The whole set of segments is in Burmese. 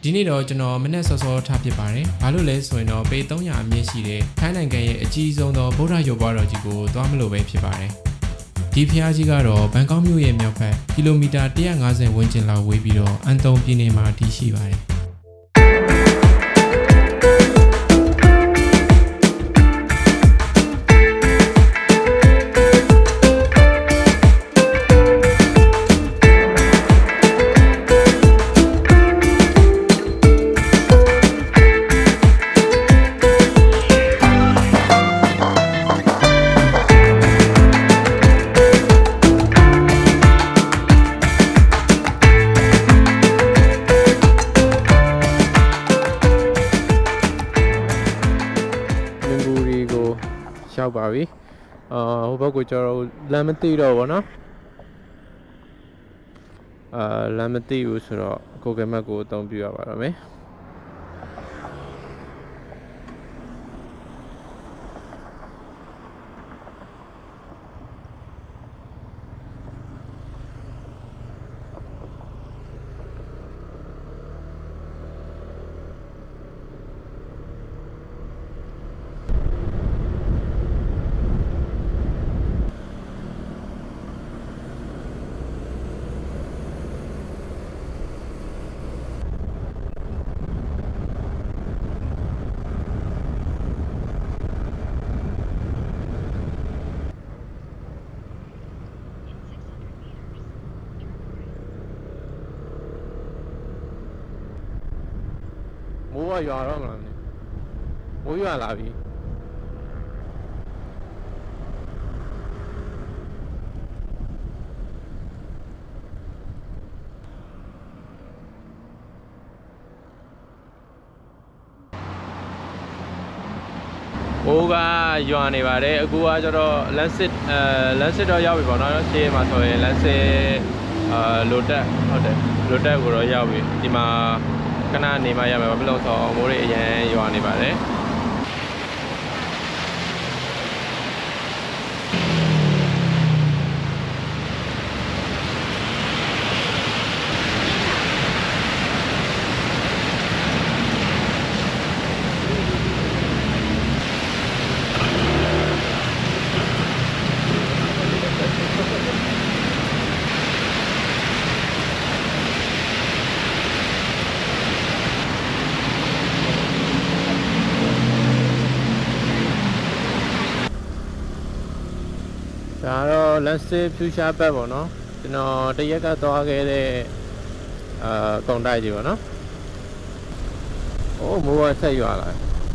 ဒီနေ့တော့ကျွန်တော်မနေ့စောစောထားဖြစ်ပါတယ်။ဘာလို့လဲဆိုရင်တော့ပေ300အမြင့်ရှိတဲ့ထိုင်းနိုင်ငံရဲ့အကြီးဆုံးသောဗုဒ္ဓရုပ်ပွားတော်ကြီးကိုသွားမလို့ပဲဖြစ်ပါတယ်။ဒီဖျားကြီးကတော့ဘန်ကောက်မြို့ရဲ့မြောက်ဘက်ကီလိုမီတာ150ဝန်းကျင်လောက်ဝေးပြီးတော့အန်တုံပြည်နယ်မှာတည်ရှိပါတယ်။ရောက်ပါပြီဟိုဘက်ကိုကျွန်တော်လမ်းမသိတော့ဘောနော်လမ်းမသိဘူးဆိုတော့ Google Map ကိုအသုံးပြုရပါတော့မယ်မိုးရွာတော့မလားမိုးရွာလာပြီမိုးကရွာနေပါတယ်အခုကကျတော့လမ်းစစ်တော့ရောက်ပြီပေါ့နော်ရှေ့မှာဆိုရင်လမ်းစစ်လိုတက်ဟုတ်တယ်လိုတက်ကိုတော့ရောက်ပြီဒီမှာခဏနေမှရမယ်ဘာဖြစ်လို့ဆိုမိုးတွေအရင်ရွာနေပါတယ်ဒါတော့လမ်းစစ်ဖြူရှားဘက်ပေါ့နော်ကျွန်တော်တရက်ကသွားခဲ့တဲ့ကုန်တိုက်ကြီးပေါ့နော်အိုးမိုးကဆက်ရွာလာ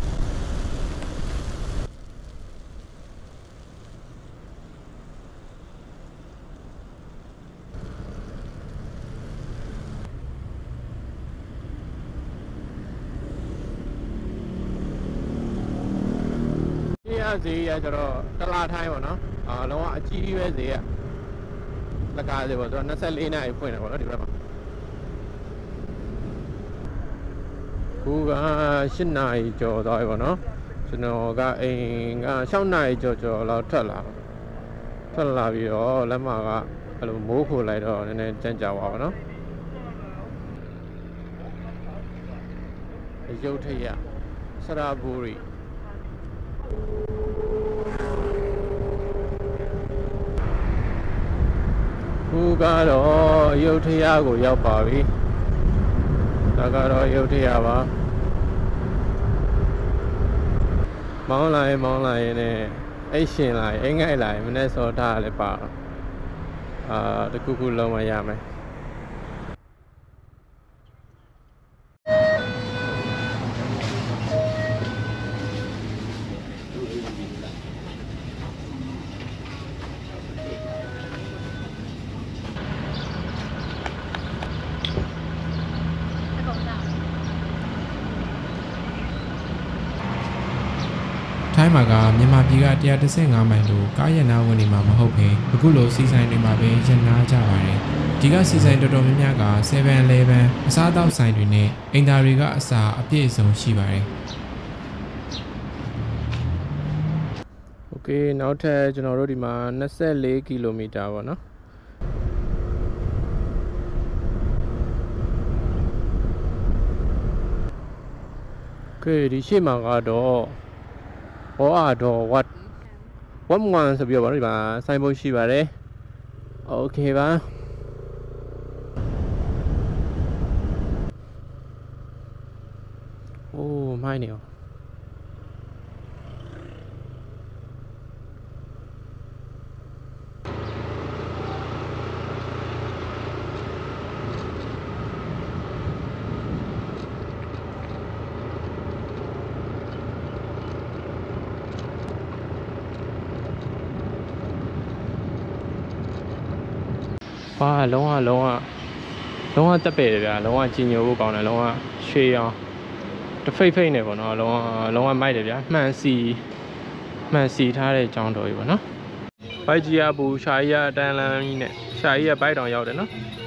ဈေးရကျတော့တလားထိုင်းပေါ့နော်လုံးဝအကြီးကြီးပဲဈေးကလကားဈေးပေါ့သူက24နာရီဖွင့်တယ်ပေါ့နော်ဒီဘက်မှာခုက8နာရီကျော်သွားပြီပေါ့နော်ကျွန်တော်ကအိမ်က6နာရီကျော်လောက်ထွက်လာပြီးတော့လက်မကအဲ့လိုမိုးခိုလိုက်တော့နည်းနည်းကြမ်းကြပါပါနော်ရုပ်ထရစရာဘူရီခုကတော့ရုပ်ထရကိုရောက်ပါပြီဒါကတော့ရုပ်ထရပါမောင်းလာရင်နဲ့အိတ်ရှင်လာရင်အိမ်ငိုက်လာရင်မနေ့စောထားလည်းပါတခုလုံးမရမယ်ထိုင်းမှာကမြန်မာပြည်က115မိုင်လို့ကားရနာဝင်နေမှာမဟုတ်ပဲအခုလိုစီဆိုင်တွေမှာပဲရနာကြပါတယ်ဒီကစီဆိုင်တော်တော်များများက 7-Eleven အစားအသောက်ဆိုင်တွေနဲ့အိမ်သားတွေကအစားအပြည့်အစုံရှိပါတယ်โอเคနောက်ထပ်ကျွန်တော်တို့ဒီမှာ24ကီလိုမီတာပေါ့နော် Okay, di sini mah ada, what one sebab apa ni bah, saya mau sih bare. Okay bah. Oh, mai ni. Wah, long tak beda ya, long jenis aku kau na long share, terfei ni pun long mai deh ya, masih thare jang doi pun no. Pai jia bu saya dan lain ni, saya pai dong yau deh no.